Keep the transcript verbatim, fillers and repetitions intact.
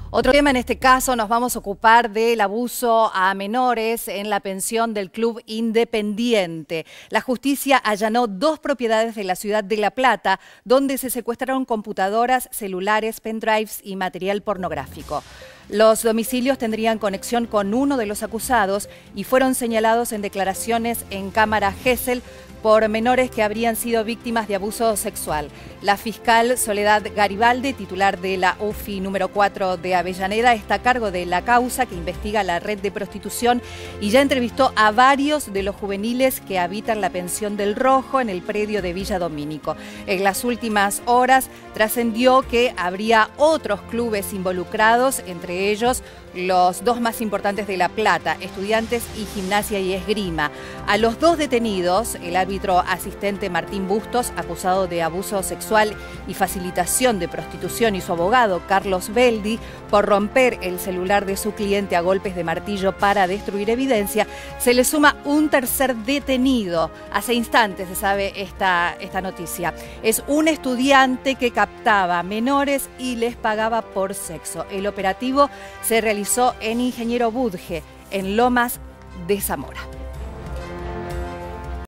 Otro tema en este caso, nos vamos a ocupar del abuso a menores en la pensión del Club Independiente. La justicia allanó dos propiedades de la ciudad de La Plata, donde se secuestraron computadoras, celulares, pendrives y material pornográfico. Los domicilios tendrían conexión con uno de los acusados y fueron señalados en declaraciones en cámara Gesell por menores que habrían sido víctimas de abuso sexual. La fiscal Soledad Garibaldi, titular de la U F I número cuatro de Avellaneda, está a cargo de la causa que investiga la red de prostitución y ya entrevistó a varios de los juveniles que habitan la pensión del Rojo en el predio de Villa Domínico. En las últimas horas trascendió que habría otros clubes involucrados, entre ellos los dos más importantes de La Plata, Estudiantes y Gimnasia y Esgrima. A los dos detenidos, el árbitro asistente Martín Bustos, acusado de abuso sexual y facilitación de prostitución, y su abogado Carlos Beldi, por romper el celular de su cliente a golpes de martillo para destruir evidencia, se le suma un tercer detenido. Hace instantes se sabe esta, esta noticia. Es un estudiante que captaba menores y les pagaba por sexo. El operativo se realizó en Ingeniero Budge, en Lomas de Zamora.